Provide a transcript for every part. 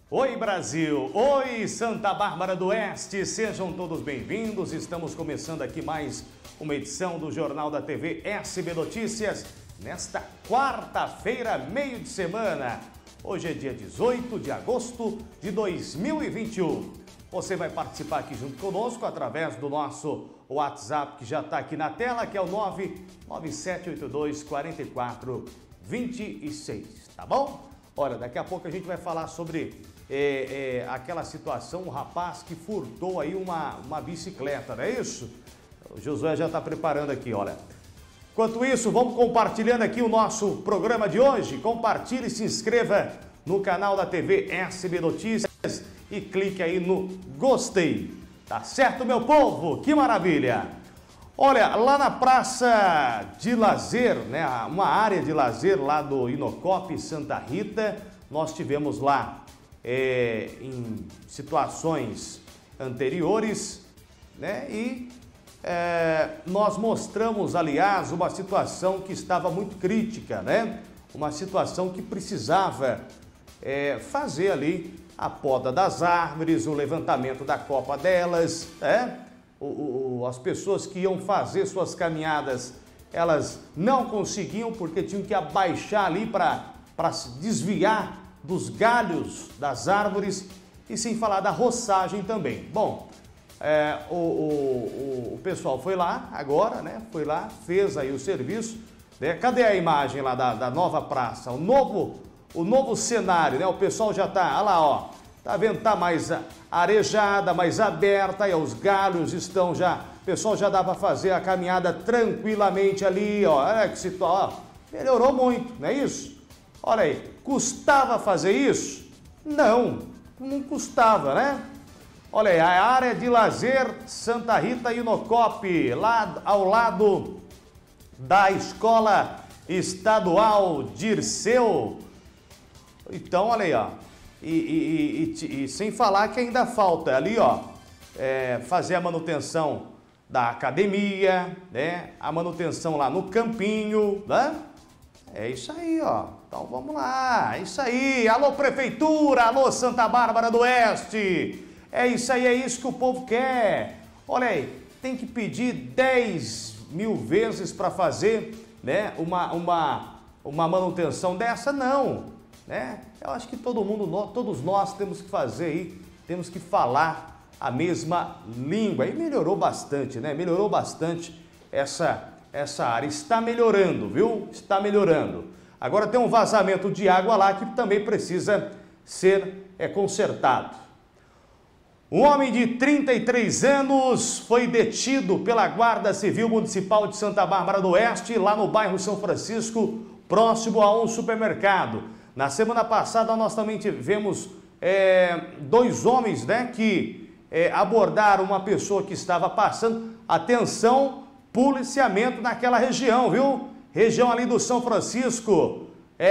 Oi Brasil, oi Santa Bárbara do Oeste, sejam todos bem-vindos. Estamos começando aqui mais uma edição do Jornal da TV SB Notícias, nesta quarta-feira, meio de semana. Hoje é dia 18 de agosto de 2021. Você vai participar aqui junto conosco através do nosso WhatsApp, que já está aqui na tela, que é o 997824426, tá bom? Olha, daqui a pouco a gente vai falar sobre aquela situação, um rapaz que furtou aí uma bicicleta, não é isso? O Josué já está preparando aqui, olha. Enquanto isso, vamos compartilhando aqui o nosso programa de hoje. Compartilhe e se inscreva no canal da TV SB Notícias e clique aí no gostei. Tá certo, meu povo? Que maravilha! Olha, lá na praça de lazer, né, uma área de lazer lá do Inocop Santa Rita, nós tivemos lá em situações anteriores, né, e nós mostramos, aliás, uma situação que estava muito crítica, né, uma situação que precisava fazer ali a poda das árvores, o levantamento da copa delas, né? As pessoas que iam fazer suas caminhadas, elas não conseguiam porque tinham que abaixar ali para se desviar dos galhos das árvores e sem falar da roçagem também. Bom, o pessoal foi lá agora, né? Foi lá, fez aí o serviço, né? Cadê a imagem lá da nova praça? O novo cenário, né? O pessoal já tá, olha lá, ó. Tá vendo? Tá mais arejada, mais aberta, e os galhos estão já... O pessoal já dá para fazer a caminhada tranquilamente ali, ó. Olha que situação, melhorou muito, não é isso? Olha aí, custava fazer isso? Não, não custava, né? Olha aí, a área de lazer Santa Rita Inocop, lá ao lado da Escola Estadual Dirceu. Então, olha aí, ó. E sem falar que ainda falta ali, ó, fazer a manutenção da academia, né? A manutenção lá no campinho, né? É isso aí, ó. Então vamos lá, é isso aí. Alô Prefeitura, alô Santa Bárbara do Oeste. É isso aí, é isso que o povo quer. Olha aí, tem que pedir 10 mil vezes para fazer, né, uma manutenção dessa? Não. Né? Eu acho que todos nós temos que fazer aí, temos que falar a mesma língua. E melhorou bastante, né? Melhorou bastante essa área. Está melhorando, viu? Está melhorando. Agora tem um vazamento de água lá que também precisa ser consertado. Um homem de 33 anos foi detido pela Guarda Civil Municipal de Santa Bárbara do Oeste, lá no bairro São Francisco, próximo a um supermercado. Na semana passada nós também tivemos dois homens, né, que abordaram uma pessoa que estava passando. Atenção, policiamento naquela região, viu? Região ali do São Francisco,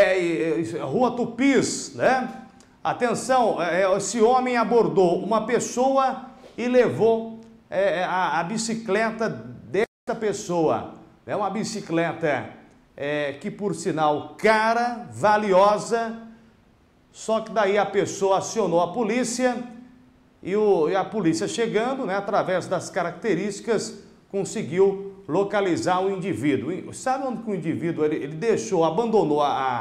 Rua Tupis, né? Atenção, esse homem abordou uma pessoa e levou a bicicleta dessa pessoa. É uma bicicleta que por sinal cara, valiosa, só que daí a pessoa acionou a polícia e a polícia chegando, né, através das características, conseguiu localizar o indivíduo. Sabe onde que o indivíduo ele deixou, abandonou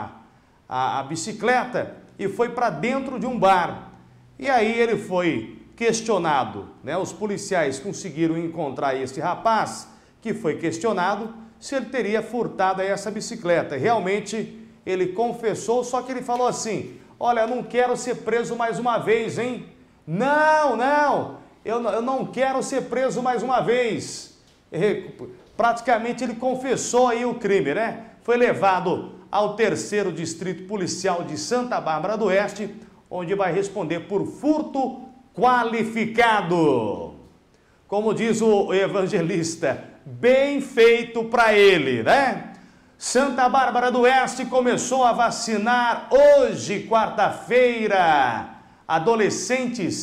a bicicleta e foi para dentro de um bar. E aí ele foi questionado, né? Os policiais conseguiram encontrar esse rapaz que foi questionado se ele teria furtado aí essa bicicleta. Realmente ele confessou, só que ele falou assim: olha, eu não quero ser preso mais uma vez, hein? Não, eu não quero ser preso mais uma vez. Praticamente ele confessou aí o crime, né? Foi levado ao 3º Distrito Policial de Santa Bárbara do Oeste, onde vai responder por furto qualificado. Como diz o evangelista, bem feito para ele, né? Santa Bárbara do Oeste começou a vacinar hoje, quarta-feira, adolescentes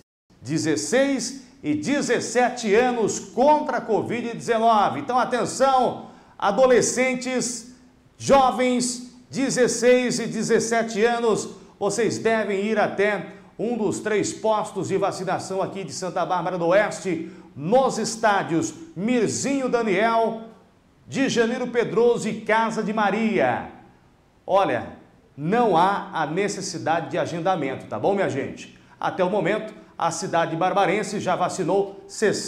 16 e 17 anos contra a Covid-19. Então, atenção, adolescentes, jovens, 16 e 17 anos, vocês devem ir até um dos 3 postos de vacinação aqui de Santa Bárbara do Oeste, nos estádios Mirzinho Daniel, de Janeiro Pedroso e Casa de Maria. Olha, não há a necessidade de agendamento, tá bom, minha gente? Até o momento, a cidade barbarense já vacinou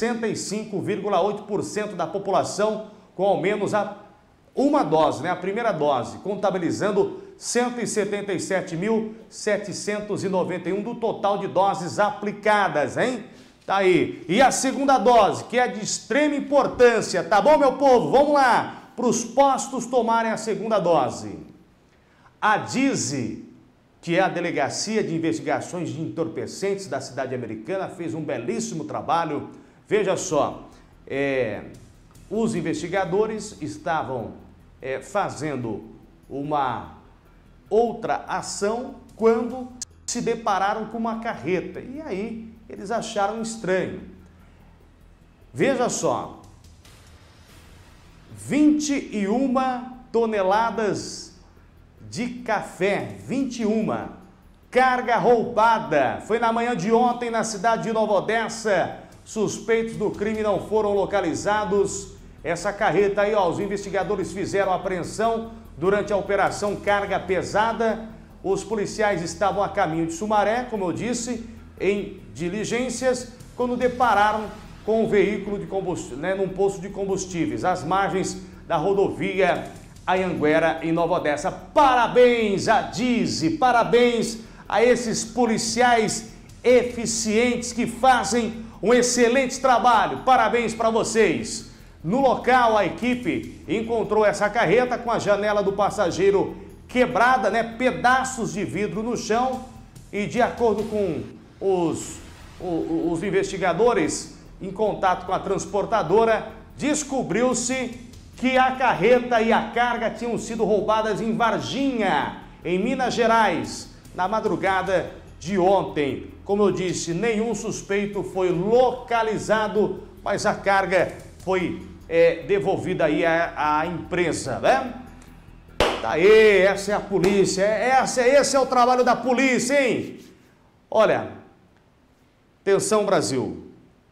65,8% da população com ao menos uma dose, né? A primeira dose, contabilizando 177.791 do total de doses aplicadas, hein? Tá aí. E a segunda dose, que é de extrema importância, tá bom, meu povo? Vamos lá, para os postos tomarem a segunda dose. A DISE, que é a Delegacia de Investigações de Entorpecentes da cidade americana, fez um belíssimo trabalho. Veja só, os investigadores estavam fazendo uma outra ação quando se depararam com uma carreta. E aí eles acharam estranho. Veja só, 21 toneladas de café, 21, carga roubada. Foi na manhã de ontem na cidade de Nova Odessa. Suspeitos do crime não foram localizados. Essa carreta aí, ó, os investigadores fizeram a apreensão durante a operação Carga Pesada. Os policiais estavam a caminho de Sumaré, como eu disse, em diligências, quando depararam com um veículo de combustível, né, num posto de combustíveis, às margens da rodovia Anhanguera, em Nova Odessa. Parabéns à DISE, parabéns a esses policiais eficientes que fazem um excelente trabalho. Parabéns para vocês. No local, a equipe encontrou essa carreta com a janela do passageiro quebrada, né? Pedaços de vidro no chão, e de acordo com os investigadores, em contato com a transportadora, descobriu-se que a carreta e a carga tinham sido roubadas em Varginha, em Minas Gerais, na madrugada de ontem. Como eu disse, nenhum suspeito foi localizado, mas a carga foi devolvida aí à empresa, né? Tá aí, essa é a polícia, esse é o trabalho da polícia, hein? Olha, atenção, Brasil,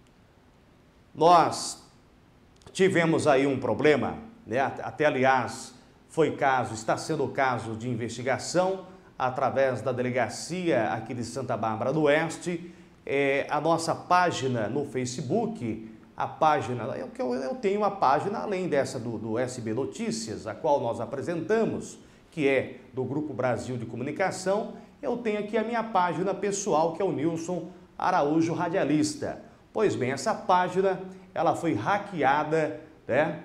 nós tivemos aí um problema, né? Até aliás, está sendo caso de investigação através da delegacia aqui de Santa Bárbara do Oeste. A nossa página no Facebook, a página, eu tenho uma página além dessa do SB Notícias, a qual nós apresentamos, que é do Grupo Brasil de Comunicação. Eu tenho aqui a minha página pessoal, que é o Nilson Araújo Radialista. Pois bem, essa página, ela foi hackeada, né?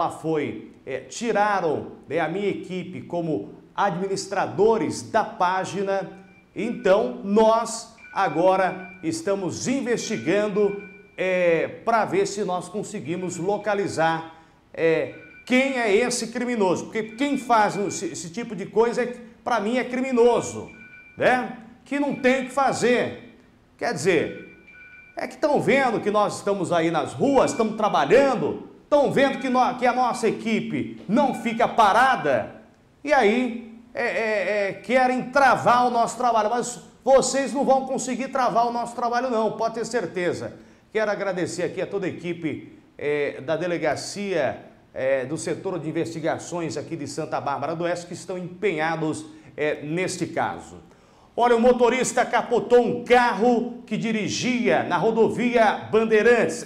Tiraram, né, a minha equipe como administradores da página. Então, nós agora estamos investigando para ver se nós conseguimos localizar quem é esse criminoso. Porque quem faz esse tipo de coisa, para mim, é criminoso, né? Que não tem o que fazer. Quer dizer, que estão vendo que nós estamos aí nas ruas, estamos trabalhando, estão vendo que a nossa equipe não fica parada, e aí querem travar o nosso trabalho. Mas vocês não vão conseguir travar o nosso trabalho, não, pode ter certeza. Quero agradecer aqui a toda a equipe da delegacia do setor de investigações aqui de Santa Bárbara do Oeste, que estão empenhados neste caso. Olha, o motorista capotou um carro que dirigia na rodovia Bandeirantes,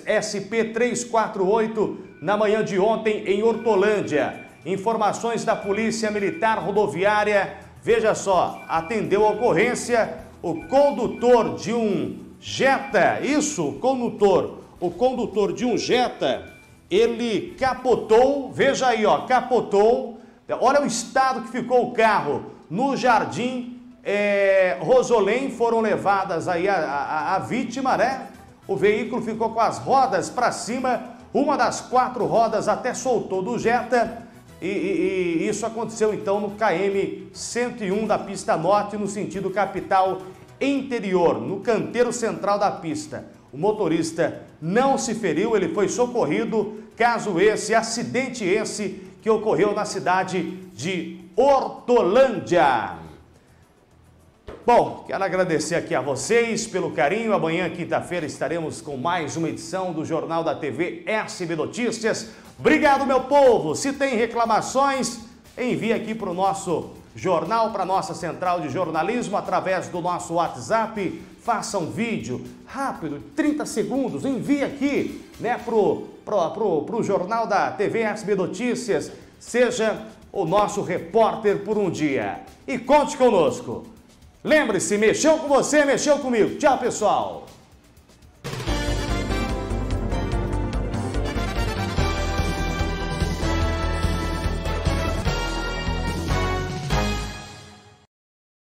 SP-348, na manhã de ontem em Hortolândia. Informações da Polícia Militar Rodoviária, veja só, atendeu a ocorrência o condutor de um Jetta, o condutor de um Jetta, ele capotou, veja aí, ó, capotou, olha o estado que ficou o carro, no Jardim Rosolém. Foram levadas aí a vítima, né? O veículo ficou com as rodas para cima, uma das 4 rodas até soltou do Jetta, e isso aconteceu então no KM 101 da pista norte, no sentido capital interior, no canteiro central da pista. O motorista não se feriu, ele foi socorrido. Acidente esse que ocorreu na cidade de Hortolândia. Bom, quero agradecer aqui a vocês pelo carinho. Amanhã, quinta-feira, estaremos com mais uma edição do Jornal da TV SB Notícias. Obrigado, meu povo. Se tem reclamações, envie aqui para o nosso jornal, para a nossa central de jornalismo, através do nosso WhatsApp. Faça um vídeo rápido, 30 segundos, envie aqui, né, pro Jornal da TV SB Notícias. Seja o nosso repórter por um dia. E conte conosco. Lembre-se, mexeu com você, mexeu comigo. Tchau, pessoal.